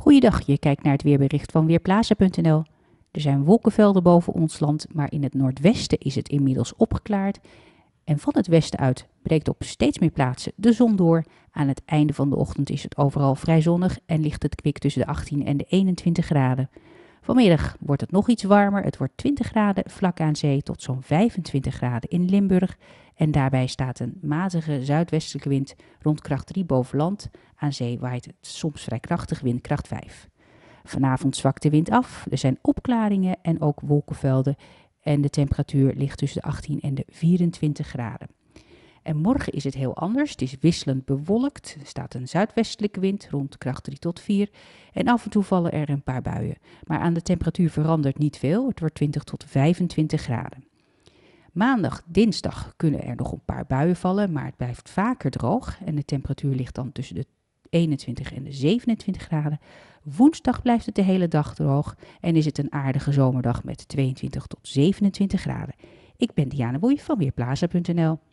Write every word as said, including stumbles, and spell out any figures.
Goeiedag, je kijkt naar het weerbericht van Weerplaza punt n l. Er zijn wolkenvelden boven ons land, maar in het noordwesten is het inmiddels opgeklaard. En van het westen uit breekt op steeds meer plaatsen de zon door. Aan het einde van de ochtend is het overal vrij zonnig en ligt het kwik tussen de achttien en de eenentwintig graden. Vanmiddag wordt het nog iets warmer. Het wordt twintig graden vlak aan zee tot zo'n vijfentwintig graden in Limburg. En daarbij staat een matige zuidwestelijke wind rond kracht drie boven land. Aan zee waait het soms vrij krachtig, windkracht vijf. Vanavond zwakt de wind af. Er zijn opklaringen en ook wolkenvelden. En de temperatuur ligt tussen de achttien en de vierentwintig graden. En morgen is het heel anders. Het is wisselend bewolkt. Er staat een zuidwestelijke wind rond kracht drie tot vier. En af en toe vallen er een paar buien. Maar aan de temperatuur verandert niet veel. Het wordt twintig tot vijfentwintig graden. Maandag, dinsdag kunnen er nog een paar buien vallen. Maar het blijft vaker droog. En de temperatuur ligt dan tussen de eenentwintig en de zevenentwintig graden. Woensdag blijft het de hele dag droog. En is het een aardige zomerdag met tweeëntwintig tot zevenentwintig graden. Ik ben Diana Woei van Weerplaza punt n l.